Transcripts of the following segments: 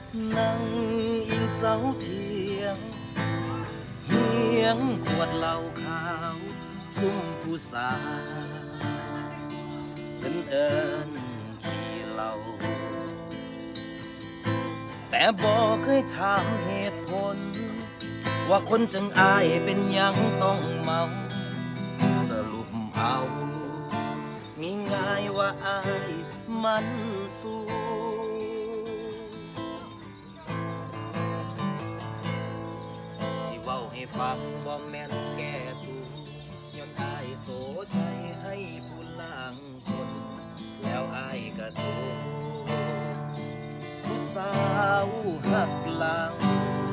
นั่งอิงเสาเทียงเฮียงขวดเหล้าขาวซุ่มผู้สาวเอิญขี้เหล้าแต่บอกเคยถามเหตุผลว่าคนจังอายเป็นยังต้องเมาสรุปเอาง่ายๆว่าอายมันสู้สิเว้าให้ฟังบ่แม่นแก้ตัวย้อนอายโสใจให้ผู้ล่างคนแล้วอายก็โตผู้สาวหักหลัง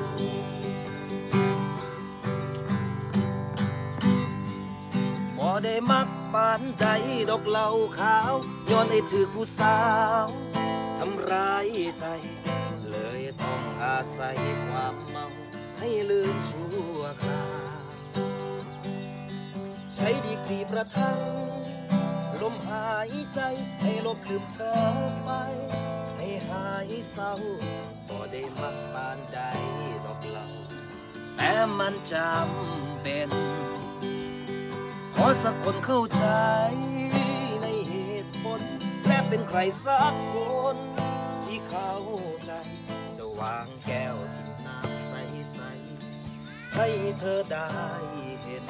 บ่ได้มักปานใดดอกเหล้าขาวย้อนให้ถือผู้สาวทำร้ายใจเลยต้องอาศัยความเมาให้ลืมชั่วคราวใช้ดีกรีประทังลมหายใจให้ลบลืมเธอไปให้หายเศร้าบ่ได้มักปานใดดอกเหล้าแต่มันจำเป็นขอสักคนเข้าใจในเหตุผลและเป็นใครสักคนที่เข้าใจจะวางแก้วทิมน้ำใสๆให้เธอได้เห็น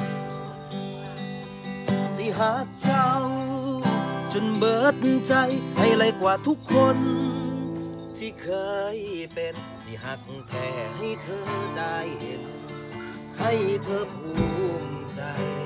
สิหากเจ้าจนเบิดใจให้ไกลกว่าทุกคนที่เคยเป็นสิหักแท้ให้เธอได้เห็นให้เธอภูมิใจ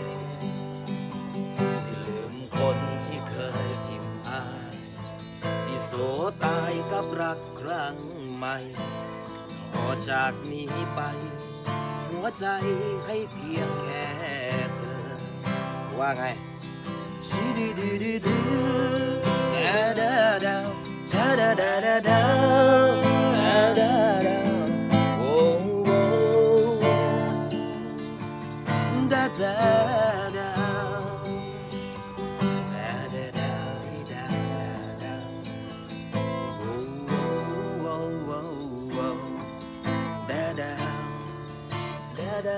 สิลืมคนที่เคยทิมอายสิโสตายกับรักครั้งใหม่พอจากนี้ไปหัวใจให้เพียงแค่เธอว่าไงชิดิดิดิดิดาดาดาชาดาดาดาดาดาดาโอ้โอ้ดาดาดาชาดาดาดิดาดาโอ้โอ้โอ้โอ้ดาดาดาดา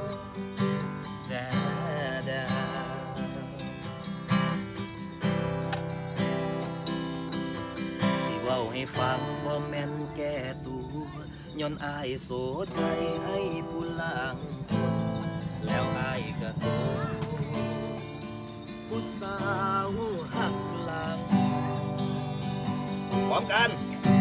ให้ฟังบ่แม่นแก้ตัวย้อนอายโสใจให้ผู้ล่างคนแล้วอายก็โตผู้สาวหักหลังพร้อมกัน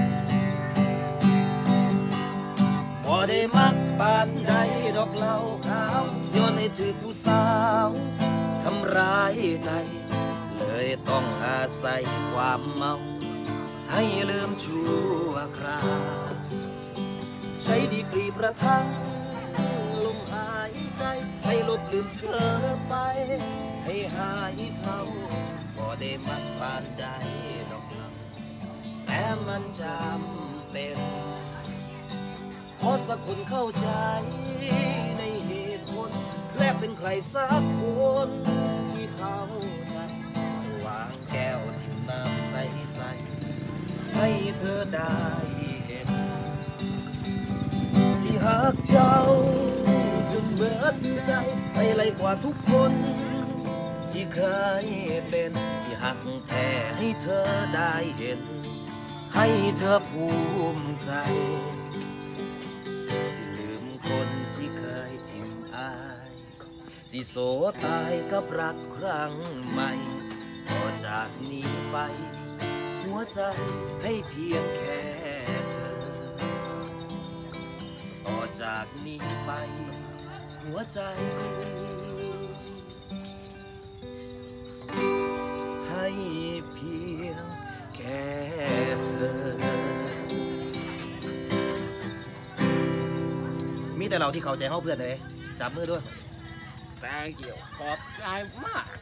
บ่ได้มักปานใดดอกเหล้าขาวย้อนให้ถือผู้สาวทำร้ายใจเลยต้องอาศัยความเมาให้ลืมชั่วคราวใช้ดีกรีประทังลมหายใจให้ลบลืมเธอไปให้หายเศร้าบ่ได้มักปานใดดอกเหล้าแต่มันจำเป็นขอสักคนเข้าใจในเหตุผลและเป็นใครสักคนที่เข้าใจจะวางแก้วทิมน้ำใสๆให้เธอได้เห็นสิหากเจ้าจนเบิดใจให้ไกลกว่าทุกคนที่เคยเป็นสิหักแท้ให้เธอได้เห็นให้เธอภูมิใจสิลืมคนที่เคยทิมอายสิโสตายกับรักครั้งใหม่ต่อจากนี้ไปหัวใจให้เพียงแค่เธอต่อจากนี้ไปหัวใจให้เพียงแค่เธอมีแต่เราที่เข้าใจเฮาเพื่อนเลยจับมือด้วย Thank you ขอบใจมาก